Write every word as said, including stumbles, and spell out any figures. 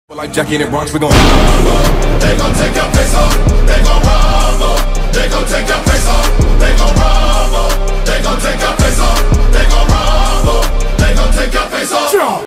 Like Jackie in the Bronx, we gon' they gon' take your face